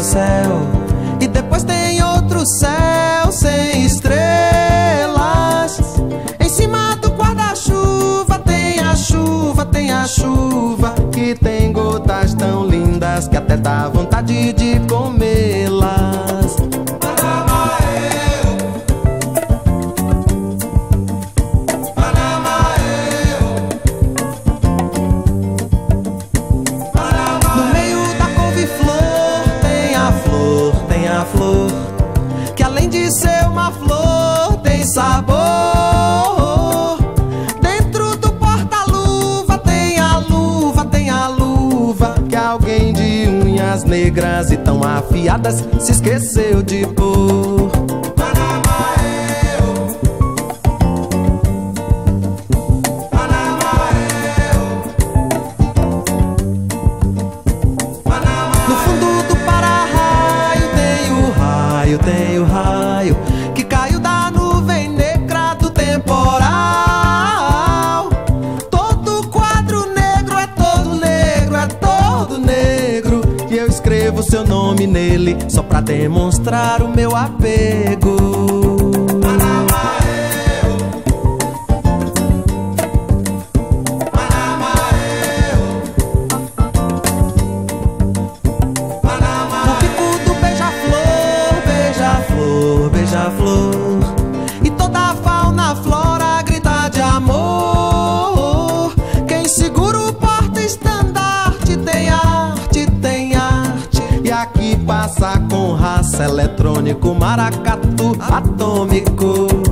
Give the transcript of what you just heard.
céu. E depois tem outro céu sem estrelas. Em cima do guarda-chuva tem a chuva, tem a chuva, que tem gotas tão lindas que até dá vontade de comê-las. No meio da couve-flor tem a flor, tem a flor, que além de ser uma flor tem sabor. Dentro do porta-luva tem a luva, tem a luva, que alguém de unhas negras e tão afiadas se esqueceu de pôr. No fundo do para-raio tem o raio que caiu da nuvem negra do temporal. Todo quadro negro é todo negro, é todo negro, e eu escrevo seu nome nele só pra demonstrar o meu apego. O bico do beija-flor, beija-flor, beija-flor, e toda a fauna, flora grita de amor. Quem segura o porta-estandarte tem arte, tem arte, e aqui passa com raça eletrônico, maracatu atômico.